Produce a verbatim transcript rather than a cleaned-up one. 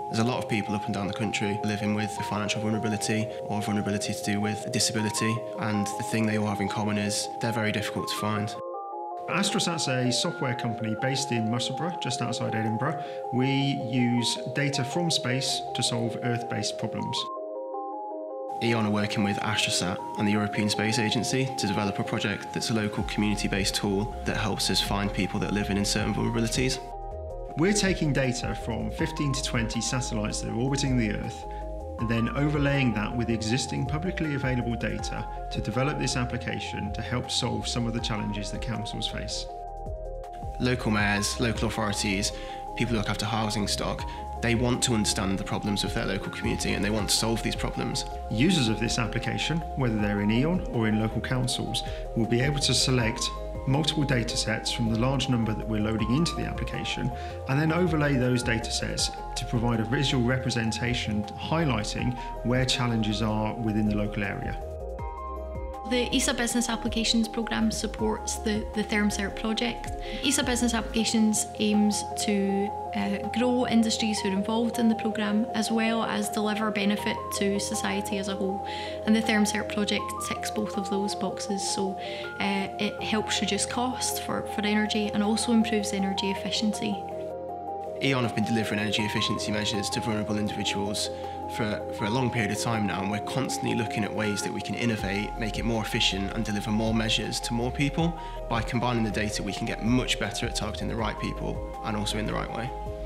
There's a lot of people up and down the country living with financial vulnerability or vulnerability to do with disability, and the thing they all have in common is they're very difficult to find. Astrosat's a software company based in Musselburgh, just outside Edinburgh. We use data from space to solve Earth-based problems. E O N are working with Astrosat and the European Space Agency to develop a project that's a local community-based tool that helps us find people that live in certain vulnerabilities. We're taking data from fifteen to twenty satellites that are orbiting the Earth and then overlaying that with existing publicly available data to develop this application to help solve some of the challenges that councils face. Local mayors, local authorities, people who look after housing stock, they want to understand the problems of their local community and they want to solve these problems. Users of this application, whether they're in E O N or in local councils, will be able to select multiple data sets from the large number that we're loading into the application and then overlay those data sets to provide a visual representation highlighting where challenges are within the local area. The E S A Business Applications programme supports the, the ThermCERT project. E S A Business Applications aims to uh, grow industries who are involved in the programme as well as deliver benefit to society as a whole. And the ThermCERT project ticks both of those boxes, so uh, it helps reduce costs for, for energy and also improves energy efficiency. E O N have been delivering energy efficiency measures to vulnerable individuals for, for a long period of time now, and we're constantly looking at ways that we can innovate, make it more efficient and deliver more measures to more people. By combining the data, we can get much better at targeting the right people and also in the right way.